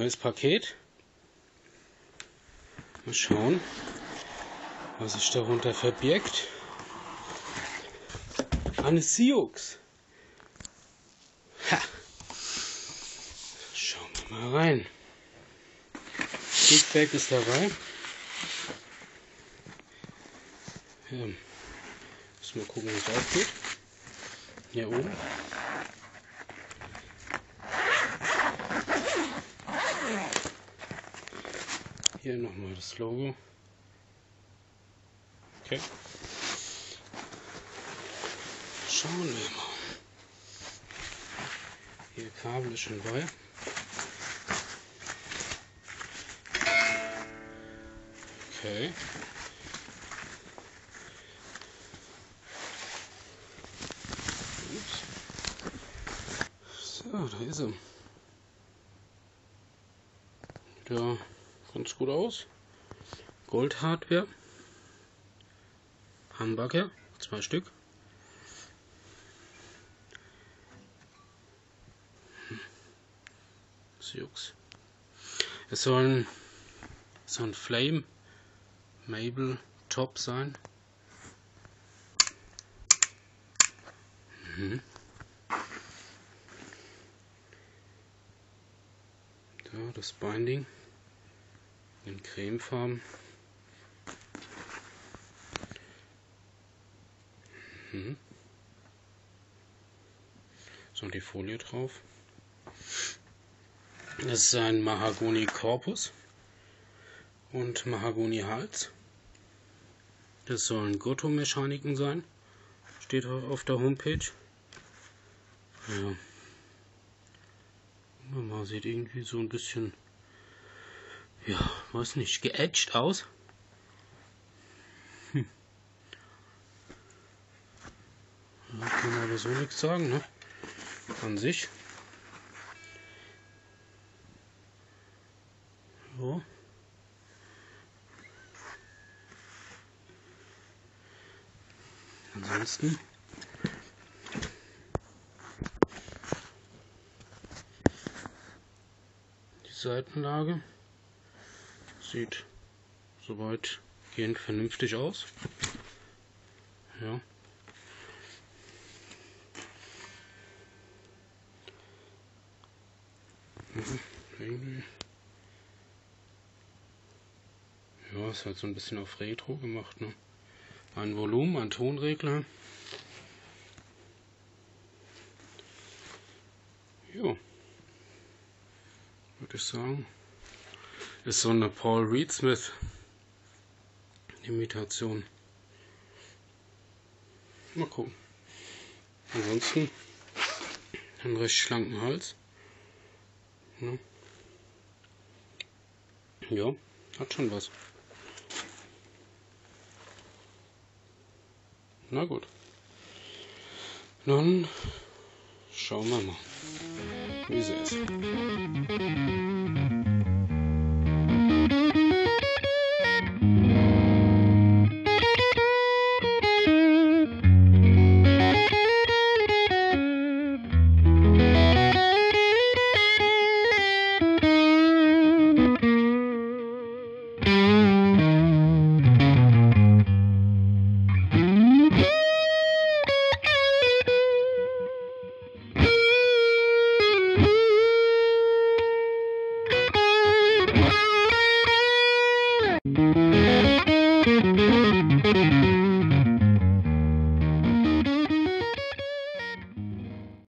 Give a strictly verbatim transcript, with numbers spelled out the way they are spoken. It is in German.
neues Paket. Mal schauen, was sich darunter verbirgt. Eine Sioux. Ha. Schauen wir mal rein. Feedback ist dabei. Ja. Müssen wir gucken, wie es aufgeht. Hier oben. Hier nochmal das Logo. Okay. Schauen wir mal. Hier Kabel ist schon bei. Okay. So, da ist er. Ja, ganz gut aus. Gold-Hardware. Humbucker, zwei Stück. Sioux. Es soll ein, so ein Flame Maple Top sein. Mhm. Da das Binding in Cremefarben. Mhm. So, die Folie drauf. Das ist ein Mahagoni Korpus und Mahagoni Hals. Das sollen Goto-Mechaniken sein. Steht auf der Homepage. Ja. Man sieht irgendwie so ein bisschen, ja, weiß nicht, geätscht aus. Hm. Ja, kann man aber so nichts sagen, ne? An sich. So. Ansonsten die Seitenlage sieht soweit gehend vernünftig aus. Ja. Irgendwie. Ja, ist halt so ein bisschen auf Retro gemacht, ne? Ein Volumen, ein Tonregler. Ja, würde ich sagen. Ist so eine Paul Reed Smith Imitation. Mal gucken. Ansonsten einen recht schlanken Hals. Ja, ja, hat schon was. Na gut. Dann schauen wir mal, wie sie ist. Thank you.